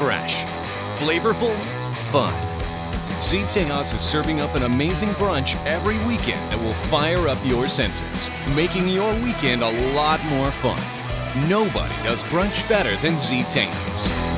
fresh, flavorful, fun. ZTejas is serving up an amazing brunch every weekend that will fire up your senses, making your weekend a lot more fun. Nobody does brunch better than ZTejas.